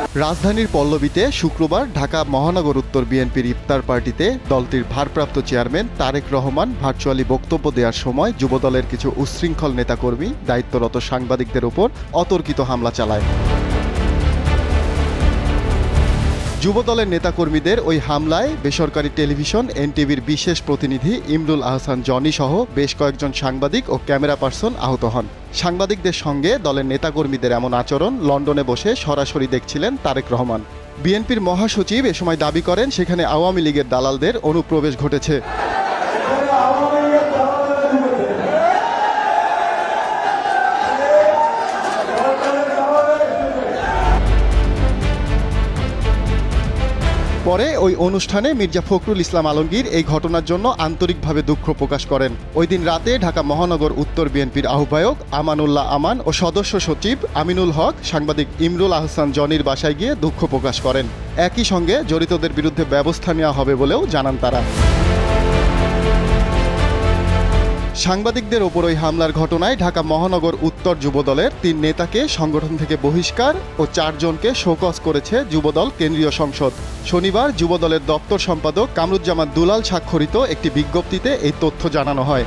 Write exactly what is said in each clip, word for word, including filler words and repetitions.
রাজধানীর পল্লবীতে শুক্রবার ঢাকা মহানগর উত্তর বিএনপির ইফতার পার্টিতে দলটির ভারপ্রাপ্ত চেয়ারম্যান তারেক রহমান ভার্চুয়ালি বক্তব্য দেওয়ার সময় যুবদলের কিছু উচ্ছৃঙ্খল নেতাকর্মী দায়িত্বরত সাংবাদিকদের উপর অতর্কিত হামলা চালায়। যুবদলের নেতাকর্মীদের ওই হামলায় বেসরকারি টেলিভিশন এনটিভির বিশেষ প্রতিনিধি ইমরুল আহসান জনি সহ বেশ কয়েকজন সাংবাদিক ও ক্যামেরা পার্সন আহত হন। সাংবাদিকদের সঙ্গে দলের নেতাকর্মীদের এমন আচরণ লন্ডনে বসে সরাসরি দেখছিলেন তারেক রহমান। বিএনপির মহাসচিব এ সময় দাবি করেন সেখানে আওয়ামী লীগের দালালদের অনুপ্রবেশ ঘটেছে। পরে ওই অনুষ্ঠানে মির্জা ফখরুল ইসলাম আলমগীর এই ঘটনার জন্য আন্তরিকভাবে দুঃখ প্রকাশ করেন। ওই দিন রাতে ঢাকা মহানগর উত্তর বিএনপির আহ্বায়ক আমানুল্লাহ আমান ও সদস্য সচিব আমিনুল হক সাংবাদিক ইমরুল আহসান জনির বাসায় গিয়ে দুঃখ প্রকাশ করেন। একই সঙ্গে জড়িতদের বিরুদ্ধে ব্যবস্থা নেওয়া হবে বলেও জানান তারা। সাংবাদিকদের ওপর ওই হামলার ঘটনায় ঢাকা মহানগর উত্তর যুবদলের তিন নেতাকে সংগঠন থেকে বহিষ্কার ও চারজনকে শোকজ করেছে যুবদল কেন্দ্রীয় সংসদ। শনিবার যুবদলের দপ্তর সম্পাদক কামরুজ্জামান দুলাল স্বাক্ষরিত একটি বিজ্ঞপ্তিতে এই তথ্য জানানো হয়।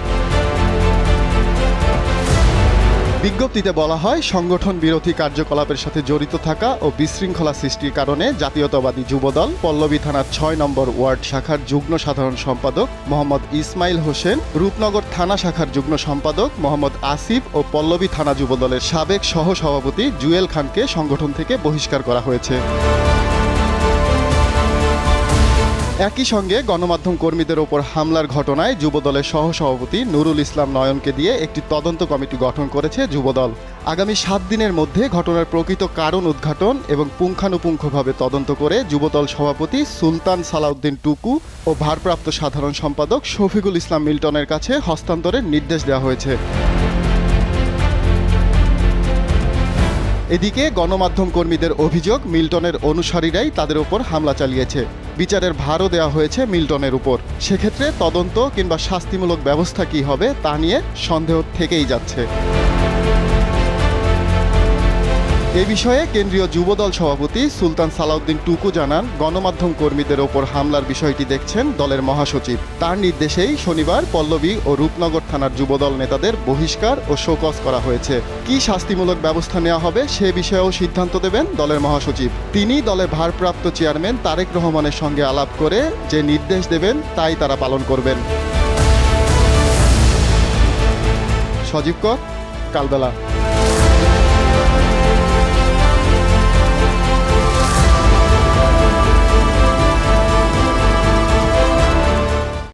বিজ্ঞপ্তিতে বলা হয়, সংগঠন বিরোধী কার্যকলাপের সাথে জড়িত থাকা ও বিশৃঙ্খলা সৃষ্টির কারণে জাতীয়তাবাদী যুবদল পল্লবী থানার ছয় নম্বর ওয়ার্ড শাখার যুগ্ম সাধারণ সম্পাদক মোহাম্মদ ইসমাইল হোসেন, রূপনগর থানা শাখার যুগ্ম সম্পাদক মোহাম্মদ আসিফ ও পল্লবী থানা যুবদলের সাবেক সহ সভাপতি জুয়েল খানকে সংগঠন থেকে বহিষ্কার করা হয়েছে। একই সঙ্গে গণমাধ্যম কর্মীদের ওপর হামলার ঘটনায় যুবদলের সহসভাপতি নুরুল ইসলাম নয়নকে দিয়ে একটি তদন্ত কমিটি গঠন করেছে যুবদল। আগামী সাত দিনের মধ্যে ঘটনার প্রকৃত কারণ উদ্ঘাটন এবং পুঙ্খানুপুঙ্খভাবে তদন্ত করে যুবদল সভাপতি সুলতান সালাউদ্দিন টুকু ও ভারপ্রাপ্ত সাধারণ সম্পাদক শফিকুল ইসলাম মিল্টনের কাছে হস্তান্তরের নির্দেশ দেওয়া হয়েছে। এদিকে গণমাধ্যম কর্মীদের অভিযোগ, মিল্টনের অনুসারীরাই তাদের উপর হামলা চালিয়েছে। বিচারের ভারও দেওয়া হয়েছে মিল্টনের উপর। সেক্ষেত্রে তদন্ত কিংবা শাস্তিমূলক ব্যবস্থা কী হবে তা নিয়ে সন্দেহ থেকেই যাচ্ছে। এ বিষয়ে কেন্দ্রীয় যুবদল সভাপতি সুলতান সালাউদ্দিন টুকু জানান, গণমাধ্যম কর্মীদের ওপর হামলার বিষয়টি দেখছেন দলের মহাসচিব। তার নির্দেশেই শনিবার পল্লবী ও রূপনগর থানার যুবদল নেতাদের বহিষ্কার ও শোকজ করা হয়েছে। কি শাস্তিমূলক ব্যবস্থা নেওয়া হবে সে বিষয়েও সিদ্ধান্ত দেবেন দলের মহাসচিব। তিনি দলের ভারপ্রাপ্ত চেয়ারম্যান তারেক রহমানের সঙ্গে আলাপ করে যে নির্দেশ দেবেন তাই তারা পালন করবেন। সজীব কর, কালবেলা।